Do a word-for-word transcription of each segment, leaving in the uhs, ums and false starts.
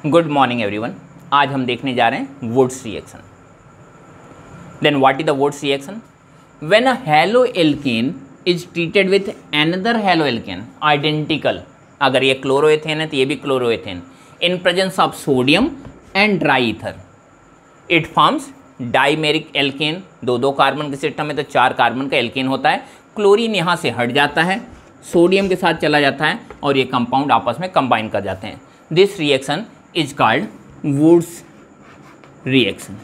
Good morning everyone. आज हम देखने जा रहे हैं Wurtz reaction. Then what is the Wurtz reaction? When a halo alkane is treated with another halo alkane identical, अगर ये क्लोरोएथेन है तो ये भी chloroethane, in presence of sodium and dry ether, it forms dimeric alkane. दो दो carbon के system में तो चार कार्बन का एल्केन होता है। क्लोरीन यहाँ से हट जाता है, सोडियम के साथ चला जाता है और ये कंपाउंड आपस में कंबाइन कर जाते हैं। This reaction is called Wurtz reaction.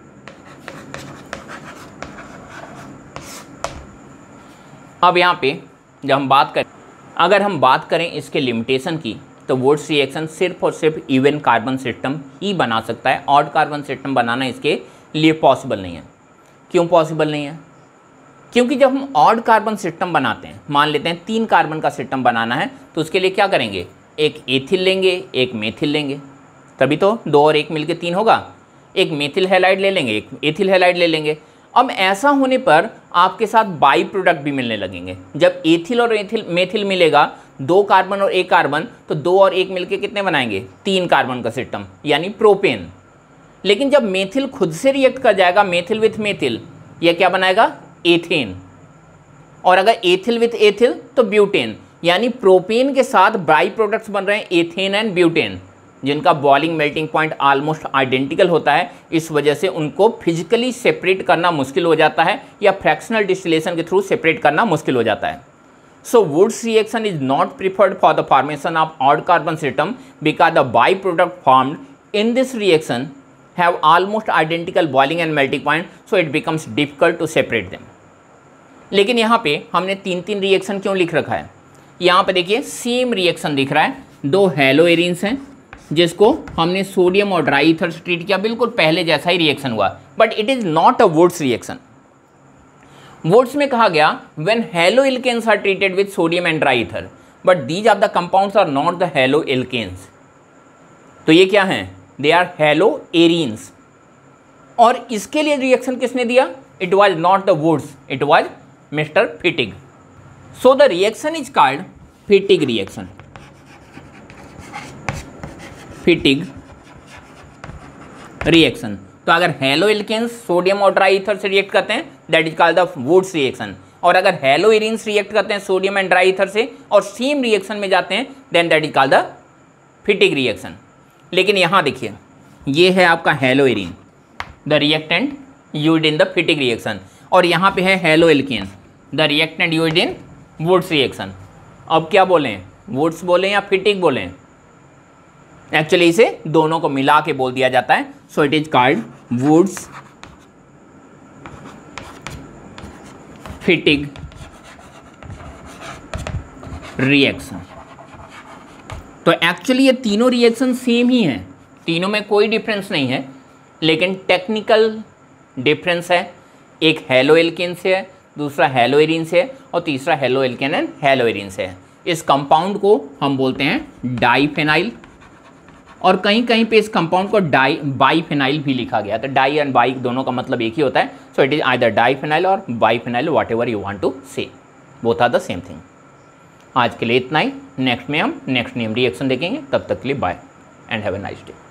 अब यहाँ पे जब हम बात करें, अगर हम बात करें इसके लिमिटेशन की, तो वुड्स रिएक्शन सिर्फ और सिर्फ इवन कार्बन सिस्टम ही बना सकता है। ऑड कार्बन सिस्टम बनाना इसके लिए पॉसिबल नहीं है। क्यों पॉसिबल नहीं है? क्योंकि जब हम ऑड कार्बन सिस्टम बनाते हैं, मान लेते हैं तीन कार्बन का सिस्टम बनाना है, तो उसके लिए क्या करेंगे? एक एथिल लेंगे, एक मेथिल लेंगे, तभी तो दो और एक मिलके तीन होगा। एक मेथिल हैलाइड ले लेंगे, एक एथिल हैलाइड ले लेंगे। अब ऐसा होने पर आपके साथ बाई प्रोडक्ट भी मिलने लगेंगे। जब एथिल और एथिल मेथिल मिलेगा, दो कार्बन और एक कार्बन, तो दो और एक मिलके कितने बनाएंगे? तीन कार्बन का सिस्टम, यानी प्रोपेन। लेकिन जब मेथिल खुद से रिएक्ट कर जाएगा, मेथिल विथ मेथिल, यह क्या बनाएगा? एथेन। और अगर एथिल विथ एथिल तो ब्यूटेन, यानी प्रोपेन के साथ बाई प्रोडक्ट्स बन रहे हैं एथेन एंड ब्यूटेन, जिनका boiling melting point almost identical होता है। इस वजह से उनको फिजिकली सेपरेट करना मुश्किल हो जाता है, या फ्रैक्शनल डिस्टिलेशन के थ्रू सेपरेट करना मुश्किल हो जाता है। So Wurtz reaction is not preferred for the formation of odd carbon system because the by product formed in this reaction have almost identical boiling and melting point, so it becomes difficult to separate them. लेकिन यहाँ पे हमने तीन तीन reaction क्यों लिख रखा है? यहाँ पे देखिए सेम रिएक्शन दिख रहा है। दो हैलो एरिन्स हैं जिसको हमने सोडियम और ड्राई ईथर से ट्रीट किया, बिल्कुल पहले जैसा ही रिएक्शन हुआ, but it is not a Wurtz reaction. Wurtz में कहा गया when halo alkanes are treated with sodium and dry ether, but these of the compounds are not the halo alkanes. तो ये क्या हैं? They are halo arenes. और इसके लिए रिएक्शन किसने दिया? It was not the Wurtz, it was mister Fittig. So the reaction is called Fittig reaction. Fittig reaction. तो अगर हैलो एल्केन्स सोडियम और ड्राई ईथर से रिएक्ट करते हैं, that is called the Wurtz reaction. और अगर हैलो एरिन्स रिएक्ट करते हैं सोडियम एंड ड्राई ईथर से और सेम रिएक्शन में जाते हैं, then that is called the Fittig reaction. लेकिन यहाँ देखिए, ये है आपका halo arene, the reactant used in the Fittig reaction, और यहाँ पे है halo alkane, the reactant used in Wurtz reaction. अब क्या बोलें? वुड्स बोलें या फिटिग बोलें? एक्चुअली इसे दोनों को मिला के बोल दिया जाता है। So it is called Wurtz Fittig reaction. तो एक्चुअली ये तीनों रिएक्शन सेम ही हैं, तीनों में कोई डिफरेंस नहीं है, लेकिन टेक्निकल डिफरेंस है। एक हैलो एल्केन से है, दूसरा हैलो एरिन से है, और तीसरा halo alkane and halo arene से है। इस कंपाउंड को हम बोलते हैं डाईफेनाइल, और कहीं कहीं पे इस कंपाउंड को डाई बाईफेनाइल भी लिखा गया। तो डाई एंड बाई दोनों का मतलब एक ही होता है। So it is either diphenyl और biphenyl, whatever you want to say, both are the same thing. आज के लिए इतना ही। नेक्स्ट में हम नेक्स्ट नेम रिएक्शन देखेंगे। तब तक के लिए bye and have a nice day.